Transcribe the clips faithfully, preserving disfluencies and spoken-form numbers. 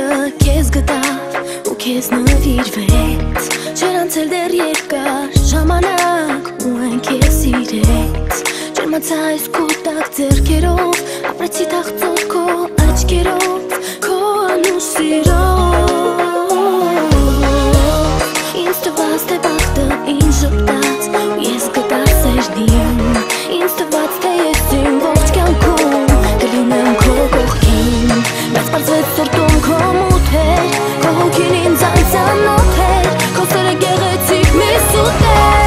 քեզ գտավ ու քեզ նվիրվեց Չէր անցել դեռ երկար ժամանակ ու այն քեզ սիրեց Ջերմացա այս կուտակ ձեռքերով ապրեցի թախծոտ քո աչքերով քո անուշ սիրով Ինձ տված թե բախտը ինձ ժպտաց ու ես գտա սերդին Ինձ տված թե ես իմ ողջ կյանքում կլինեմ քո կողքին Բայց պարզվեց սրտում քո մութեր Քո հոգին ինձ անծանոթ էր Քո սերը գեղեցիկ մի սուտ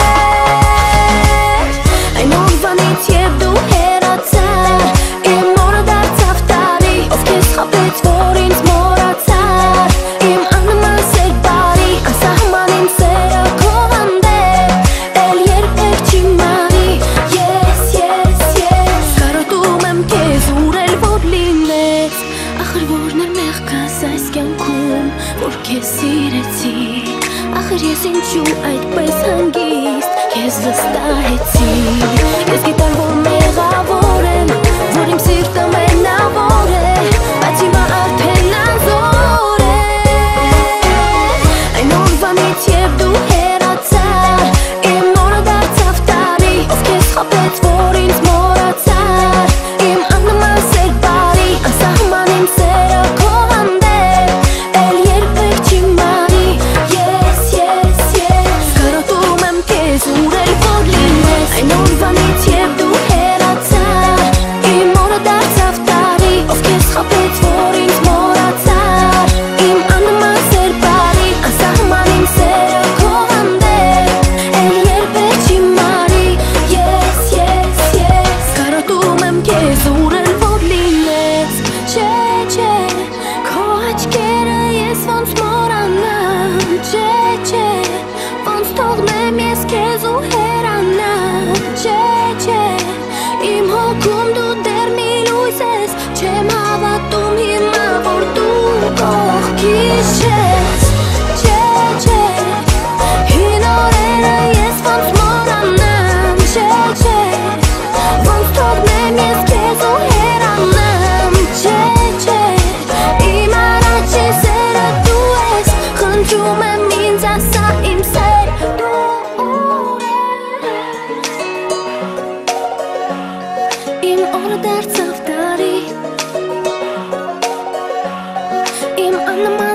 էր Այն օրվանից և դու հեռացար Իմ օրը դարձավ տարի Ով քեզ խաբեց, որ ինձ մոռացար Իմ աննման սեր բարի Անսահման իմ սերը քո հանդեպ Էլ երբեք չի մարի Ես, ես, ես Կարոտում եմ քեզ ուրել, որ լինես Ախր որն էր մեղքս այս կյանքում Որ քեզ սիրեցի Ախր ես ինչու այդպես հանգիստ Քեզ վստահեցի Ես գիտեմ, որ մեղավոր եմ Որ իմ սիրտը մենավոր է Բայց հիմա արդեն անզոր է Այն օրվանից և դու հեռացար Իմ օրը դարձավ տարի Ով քեզ խաբեց, որ ինձ մոռացար Իմ աննման սեր բարի Անսահման իմ սերը քո հանդեպ Էլ երբեք չի մարի Ես, ես, ես Կարոտում եմ քեզ ուրել, որ լինես Այն օրվանից և դու հեռացար Իմ օրը դարձավ տարի Ով քեզ խաբեց, որ ինձ մոռացար Իմ աննման սեր բարի Անսահման իմ սերը քո հանդեպ Էլ երբեք չի մարի Ես, ես, ես Կարոտում եմ քեզ ուրել, որ լինես Չէ, չէ Քո աչքերը ես ոնց մոռանամ Չէ, չէ Ոնց թողնեմ ես քեզ ու հեռանամ Չէ, չէ Իմ հոգում դու դեռ մի լույս ես Չեմ հավատում հիմա, որ դու կողքիս չես Չէ, չէ Հին օրերը ես ոնց մոռանամ Չէ, չէ Ոնց թողնեմ ես քեզ ու հեռանամ Չէ, չէ Իմ առաջին սերը դու ես Խնդրում եմ ինձ ասա իմ սեր Դու ուր ես Իմ օրը դարձավ տարի Իմ աննման